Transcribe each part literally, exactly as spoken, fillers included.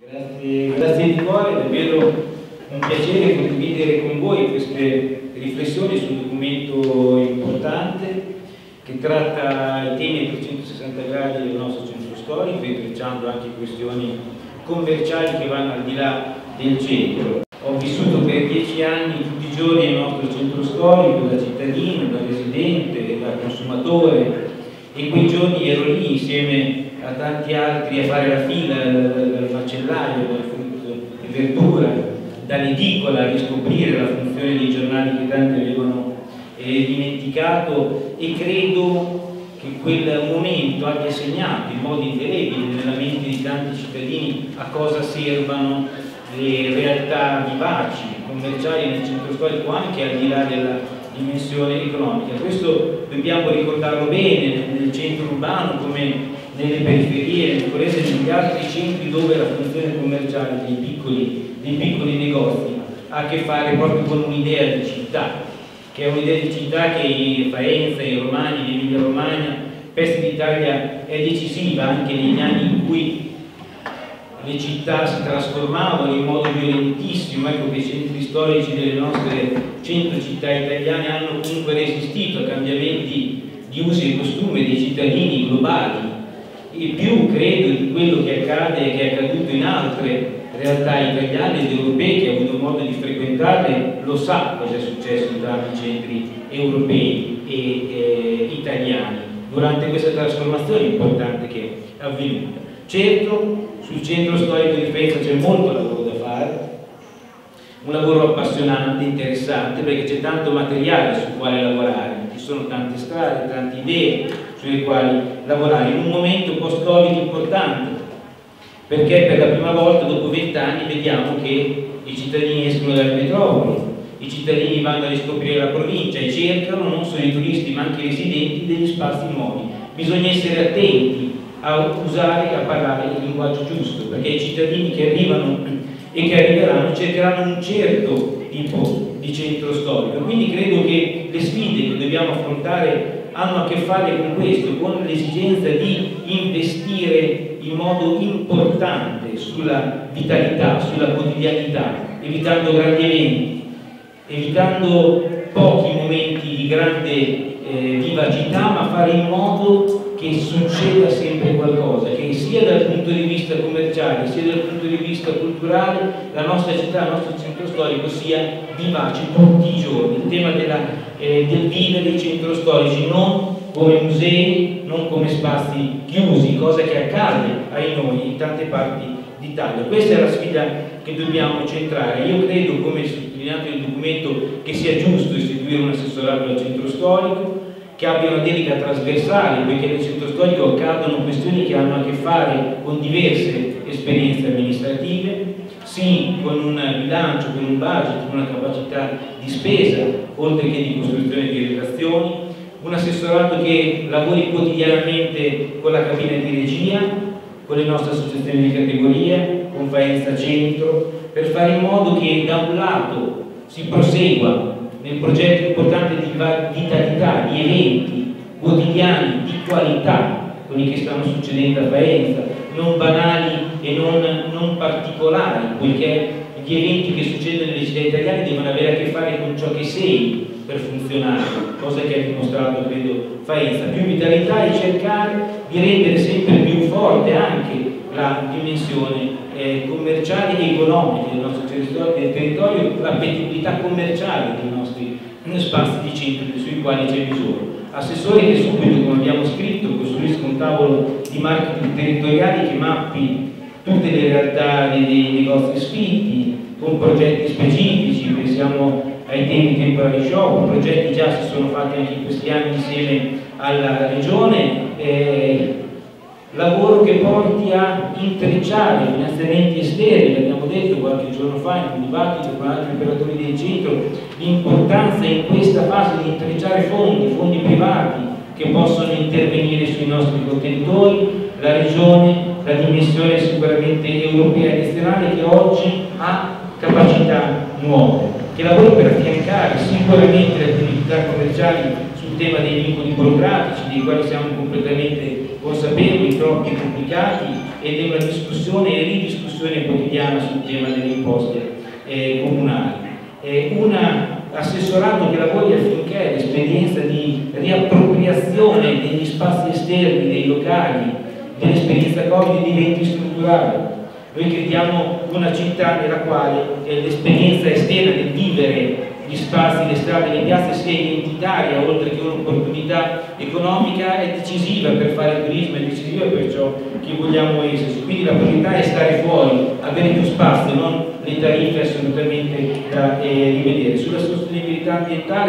Grazie, grazie di cuore, è davvero un piacere condividere con voi queste riflessioni su un documento importante che tratta i temi a trecentosessanta gradi del nostro centro storico, intrecciando anche questioni commerciali che vanno al di là del centro. Ho vissuto per dieci anni tutti i giorni nel nostro centro storico, da cittadino, da residente, da consumatore, e quei giorni ero lì insieme a tanti altri a fare la fila dal macellaio, dal frutto e verdura, dall'edicola a riscoprire la funzione dei giornali che tanti avevano eh, dimenticato, e credo che quel momento abbia segnato in modo indelebile nella mente di tanti cittadini a cosa servano le realtà vivaci, commerciali nel centro storico, anche al di là della dimensione economica. Questo dobbiamo ricordarlo bene nel centro urbano come nelle periferie, nel Corese e negli altri centri dove la funzione commerciale dei piccoli, dei piccoli negozi ha a che fare proprio con un'idea di città, che è un'idea di città che in Faenza, in Romagna, in Emilia Romagna, pezzi d'Italia è decisiva anche negli anni in cui le città si trasformavano in modo violentissimo. Ecco che i centri storici delle nostre cento città italiane hanno comunque resistito a cambiamenti di usi e costumi dei cittadini globali, e più credo di quello che accade e che è accaduto in altre realtà italiane ed europee. Chi ha avuto modo di frequentarle lo sa cosa è successo in tanti centri europei e eh, italiani durante questa trasformazione importante che è avvenuta. Certo, sul centro storico di Faenza c'è molto lavoro da fare, un lavoro appassionante, interessante, perché c'è tanto materiale sul quale lavorare, ci sono tante strade, tante idee sulle quali lavorare, in un momento post-Covid importante, perché per la prima volta dopo vent'anni vediamo che i cittadini escono dalle metropoli, i cittadini vanno a riscoprire la provincia e cercano, non solo i turisti ma anche i residenti, degli spazi nuovi. Bisogna essere attenti a usare e a parlare il linguaggio giusto, perché i cittadini che arrivano e che arriveranno cercheranno un certo tipo di centro storico. Quindi credo che le sfide che dobbiamo affrontare hanno a che fare con questo, con l'esigenza di investire in modo importante sulla vitalità, sulla quotidianità, evitando grandi eventi, evitando pochi momenti di grande eh, vivacità, ma fare in modo che succeda sempre qualcosa, che sia dal punto di vista commerciale sia dal punto di vista culturale la nostra città, il nostro centro storico sia vivace tutti i giorni. Il tema della, eh, del vivere i centri storici non come musei, non come spazi chiusi, cosa che accade ai noi in tante parti d'Italia. Questa è la sfida che dobbiamo centrare. Io credo, come sottolineato nel documento, che sia giusto istituire un assessorato al centro storico, che abbia una delega trasversale, poiché nel centro storico accadono questioni che hanno a che fare con diverse esperienze amministrative, sì, con un bilancio, con un budget, con una capacità di spesa, oltre che di costruzione di relazioni, un assessorato che lavori quotidianamente con la cabina di regia, con le nostre associazioni di categoria, con Faenza Centro, per fare in modo che da un lato si prosegua nel progetto importante di vitalità, di eventi quotidiani di qualità, quelli che stanno succedendo a Faenza, non banali e non, non particolari, poiché gli eventi che succedono nelle città italiane devono avere a che fare con ciò che sei per funzionare, cosa che ha dimostrato, credo, Faenza. Più vitalità e cercare di rendere sempre più forte anche la dimensione eh, commerciale e economica del nostro territorio, l'appetibilità commerciale dei nostri spazi di centro sui quali c'è bisogno. Assessori che subito, come abbiamo scritto, costruiscono un tavolo di marketing territoriali che mappi tutte le realtà dei, dei negozi sfitti, con progetti specifici. Pensiamo ai temi temporary shop, progetti già si sono fatti anche in questi anni insieme alla Regione, eh, lavoro che porti a intrecciare finanziamenti esterni. Abbiamo detto qualche giorno fa in un dibattito con altri operatori del centro l'importanza in questa fase di intrecciare fondi, fondi privati che possono intervenire sui nostri contenitori, la Regione, la dimensione sicuramente europea e nazionale che oggi ha capacità nuove, che lavori per affiancare sicuramente le attività commerciali sul tema dei vincoli burocratici, dei quali siamo completamente consapevoli, troppo complicati ed è una discussione e ridiscussione quotidiana sul tema delle imposte eh, comunali. È un assessorato che lavori affinché l'esperienza di riappropriazione degli spazi esterni, dei locali, dell'esperienza Covid diventi strutturale. Noi crediamo una città nella quale l'esperienza esterna del vivere gli spazi, le strade, le piazze sia identitaria oltre che un'opportunità economica, è decisiva per fare turismo, è decisiva per ciò che vogliamo esserci. Quindi la priorità è stare fuori, avere più spazio, non le tariffe assolutamente da eh, rivedere. Sulla sostenibilità ambientale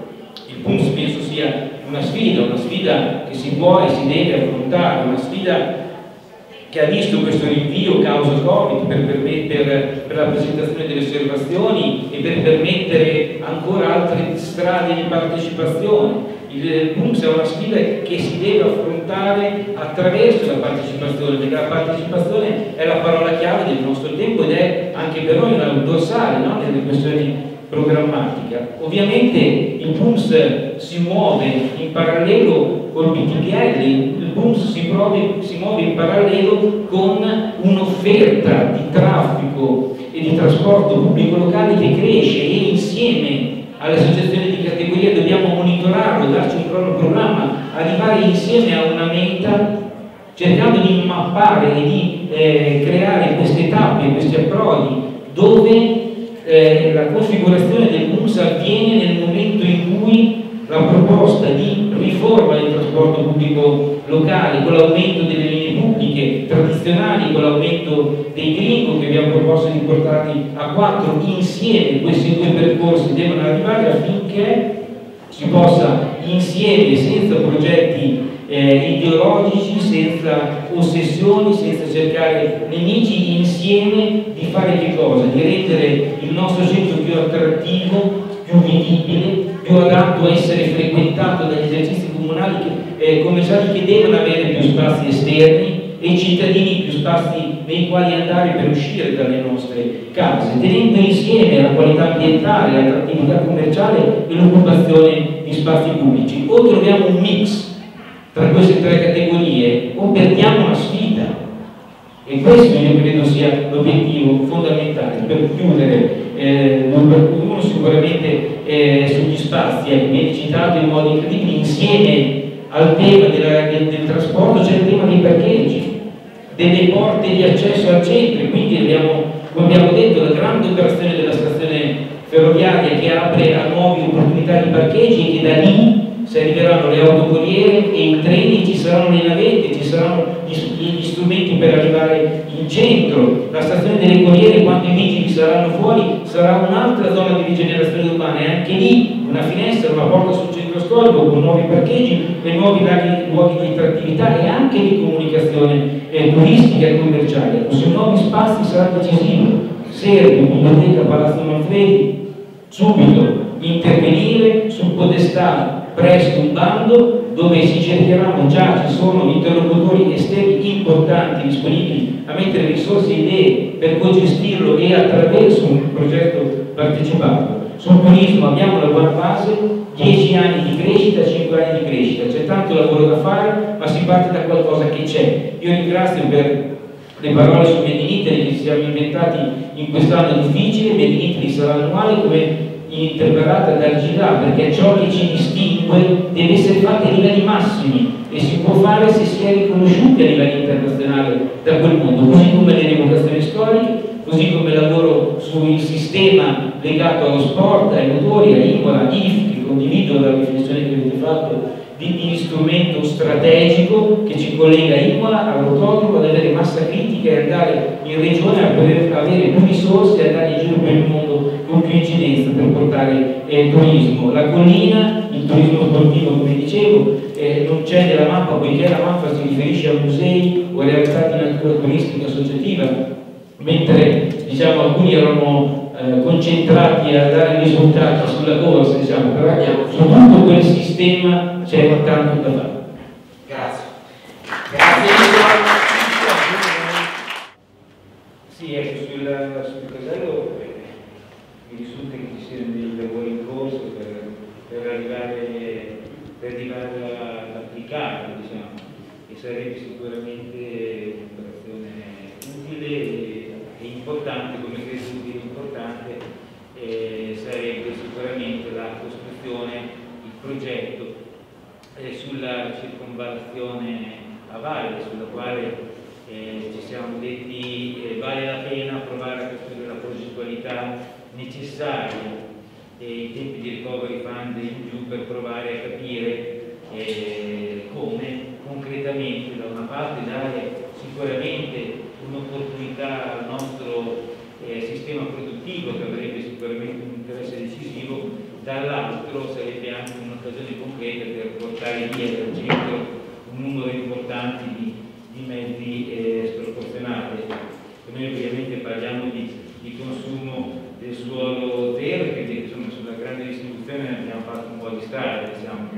il P U M S penso sia una sfida, una sfida che si può e si deve affrontare, una sfida che ha visto questo rinvio causa Covid per, per, per, per la presentazione delle osservazioni e per permettere ancora altre strade di partecipazione. Il P U M S è una sfida che si deve affrontare attraverso la partecipazione, perché la partecipazione è la parola chiave del nostro tempo ed è anche per noi una dorsale, no? Nelle questioni programmatica. Ovviamente il P U M S si muove in parallelo col B T P L, il P U M S si, muove, si muove in parallelo con un'offerta di traffico e di trasporto pubblico locale che cresce e insieme alle associazioni di categoria dobbiamo monitorarlo, darci un cronoprogramma, arrivare insieme a una meta cercando di mappare e di eh, creare queste tappe, questi approdi dove Eh, la configurazione del P U M S avviene nel momento in cui la proposta di riforma del trasporto pubblico locale, con l'aumento delle linee pubbliche tradizionali, con l'aumento dei gringo che abbiamo proposto di portarli a quattro, insieme questi due percorsi devono arrivare affinché si possa insieme, senza progetti eh, ideologici, senza ossessioni, senza cercare nemici, insieme di fare che cosa? Di rendere il nostro centro più attrattivo, più vivibile, più adatto a essere frequentato dagli esercizi comunali che, eh, commerciali che devono avere più spazi esterni e i cittadini più spazi nei quali andare per uscire dalle nostre case, tenendo insieme la qualità ambientale, l'attrattività commerciale e l'occupazione di spazi pubblici. O troviamo un mix tra queste tre categorie o perdiamo una sfida, e questo io credo sia l'obiettivo fondamentale. Per chiudere, eh, uno sicuramente eh, sugli spazi, eh, viene citato in modo incredibile, insieme al tema della, del, del trasporto c'è il tema dei parcheggi, delle porte di accesso al centro, quindi abbiamo, come abbiamo detto, la grande operazione della stazione ferroviaria che apre a nuove opportunità di parcheggi e che da lì si arriveranno le autocorriere e i treni, ci saranno le navette, ci saranno gli, gli strumenti per arrivare in centro. La stazione delle corriere, quando i vigili saranno fuori, sarà un'altra zona di rigenerazione urbana e anche lì una finestra, una porta sul centro storico con nuovi parcheggi e nuovi luoghi di attrattività e anche di comunicazione eh, turistica e commerciale. Sui nuovi spazi sarà decisivo. Serve, Biblioteca Palazzo Manfredi, subito intervenire sul podestà presto un bando dove si cercheranno, già ci sono interlocutori esterni importanti disponibili a mettere risorse e idee per co-gestirlo e attraverso un progetto partecipato. Sul turismo abbiamo una buona base, dieci anni di crescita, cinque anni di crescita, c'è tanto lavoro da fare, ma si parte da qualcosa che c'è. Io ringrazio per le parole su Made in Italy che ci siamo inventati in quest'anno difficile. Made in Italy sarà annuale come interpretata dal G I L A, perché ciò che ci distingue deve essere fatto a livelli massimi e si può fare se si è riconosciuti a livello internazionale da quel mondo, così come le rievocazioni storiche, così come il lavoro sul sistema legato allo sport, ai motori, a Imola, I F, che condivido la riflessione che avete fatto di, di strumento strategico che ci collega a Imola, all'autodromo, ad avere massa critica e andare in regione a poter avere più risorse e andare in giro per il mondo con più incidenza per portare eh, turismo. La collina, il turismo sportivo, come dicevo, eh, non c'è nella mappa poiché la mappa si riferisce a musei o realtà di natura turistica associativa, mentre diciamo, alcuni erano eh, concentrati a dare risultati sulla corsa, diciamo, però su tutto quel sistema c'è tanto da fare. Grazie. Grazie. Sì, ecco, sul, sul casello eh, mi risulta che ci siano dei lavori in corso per, per arrivare, per arrivare ad applicarlo, diciamo. E che sarebbe sicuramente un'operazione utile e, e importante, come credo utile e importante eh, sarebbe sicuramente la costruzione, il progetto eh, sulla circonvallazione a valle, sulla quale eh, ci siamo detti eh, vale la pena provare a costruire la progettualità necessaria e i tempi di recovery fund in più per provare a capire eh, come concretamente da una parte dare sicuramente un'opportunità al nostro eh, sistema produttivo che avrebbe sicuramente un interesse decisivo, dall'altro sarebbe anche un'occasione concreta per portare via dal centro un numero importante di, di mezzi eh, sproporzionati. Noi ovviamente parliamo di, di consumo del suolo zero, quindi insomma sulla grande distribuzione abbiamo fatto un po' di strada, diciamo,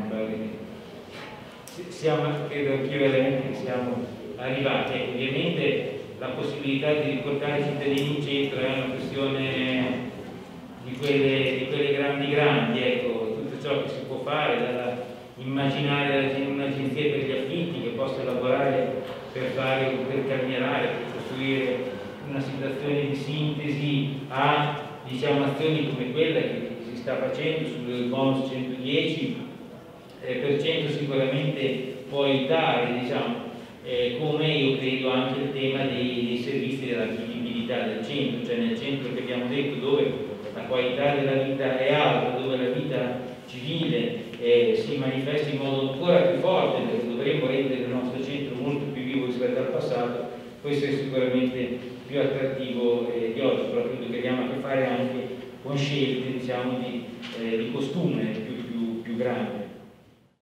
siamo, credo anch'io veramente che siamo arrivati. Ecco, ovviamente la possibilità di riportare i cittadini in centro è una questione di quelle, di quelle grandi grandi, ecco, tutto ciò che si può fare, dalla immaginare un'agenzia per gli affitti che possa lavorare per fare, per calmierare, per costruire una situazione di sintesi a diciamo, azioni come quella che si sta facendo sul bonus centodieci eh, per cento sicuramente può aiutare, diciamo, eh, come io credo anche il tema dei, dei servizi della vivibilità del centro, cioè nel centro che abbiamo detto dove la qualità della vita è alta, dove la vita civile eh, si manifesta in modo ancora più forte, perché dovremmo rendere il nostro centro molto più vivo rispetto al passato, questo è sicuramente più attrattivo eh, di oggi, proprio che abbiamo a che fare anche con scelte diciamo, di, eh, di costume più, più, più grandi.